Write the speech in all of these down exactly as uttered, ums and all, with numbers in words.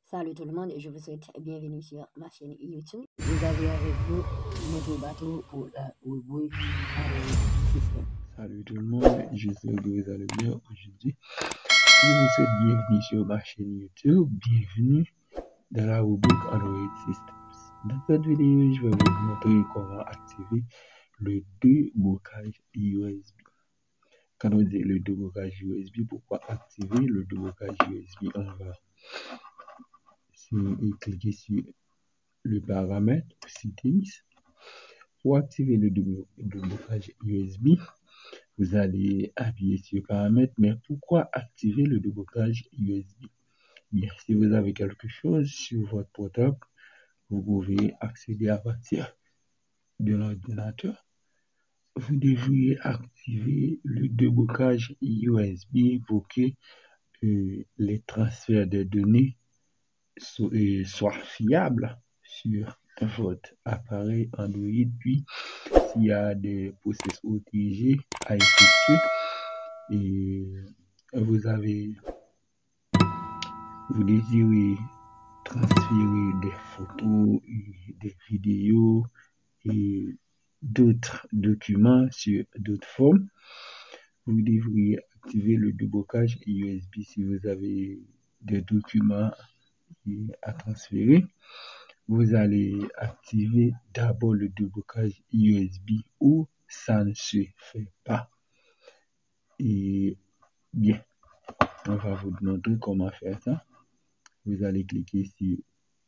Salut tout le monde et je vous souhaite bienvenue sur ma chaîne YouTube. Vous avez avec vous notre bateau pour la rubrique Android System. Salut tout le monde, j'espère que vous allez bien aujourd'hui. Je vous souhaite bienvenue sur ma chaîne YouTube. Bienvenue dans la rubrique Android Systems. Dans cette vidéo, je vais vous montrer comment activer le débocage U S B. Quand on dit le débocage U S B, pourquoi activer le débocage U S B? On va cliquer sur le paramètre Settings. Pour activer le débocage U S B, vous allez appuyer sur paramètres. Mais pourquoi activer le débocage U S B? Bien, si vous avez quelque chose sur votre portable, vous pouvez accéder à partir de l'ordinateur. Vous devriez activer le débocage U S B pour que euh, les transferts de données so, euh, soient fiables sur votre appareil Android. Puis, s'il y a des processus O T G à effectuer, et vous avez vous désirez transférer des photos, des vidéos et d'autres documents sur d'autres formes, vous devriez activer le débocage U S B. Si vous avez des documents à transférer, vous allez activer d'abord le débocage U S B ou ça ne se fait pas. Et bien, on va vous montrer comment faire ça. Vous allez cliquer sur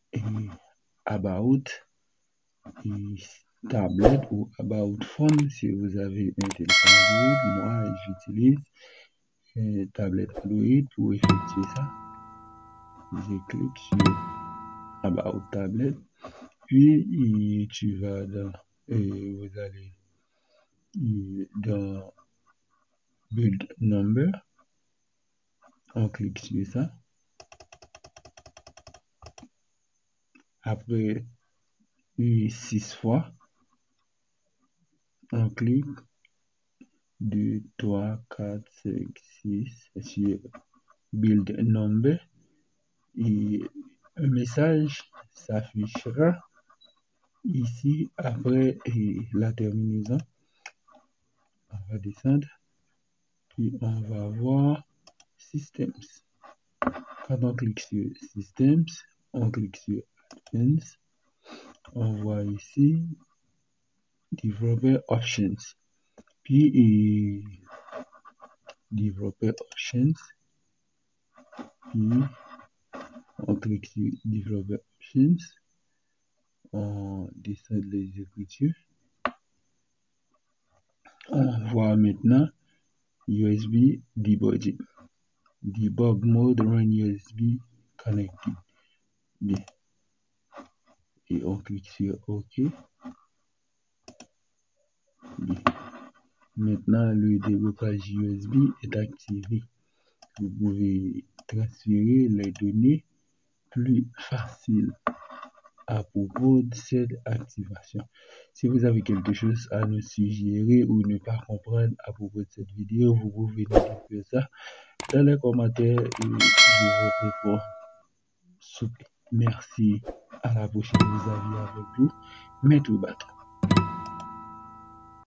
About et Tablet ou About Phone si vous avez un téléphone Android. Moi, j'utilise un tablette Android pour effectuer ça. Je clique sur About Tablet, puis tu vas dans et vous allez dans Build Number. On clique sur ça. Après six fois, on clique deux, trois, quatre, cinq, six sur Build Number et un message s'affichera ici après la terminaison. On va descendre, puis on va voir Systems. Quand on clique sur Systems, on clique sur Advanced. On voit ici Developer Options. Puis et Developer Options. Puis on clique sur Developer Options. On descend les écritures. On voit maintenant U S B Debugging. Debug Mode Run U S B Connected. Bien. Et on clique sur OK. Bien. Maintenant, le débocage U S B est activé. Vous pouvez transférer les données plus faciles à propos de cette activation. Si vous avez quelque chose à nous suggérer ou ne pas comprendre à propos de cette vidéo, vous pouvez nous dire ça dans les commentaires et je vous réponds. Merci. À la prochaine, vous avez avec vous Maître Bateau.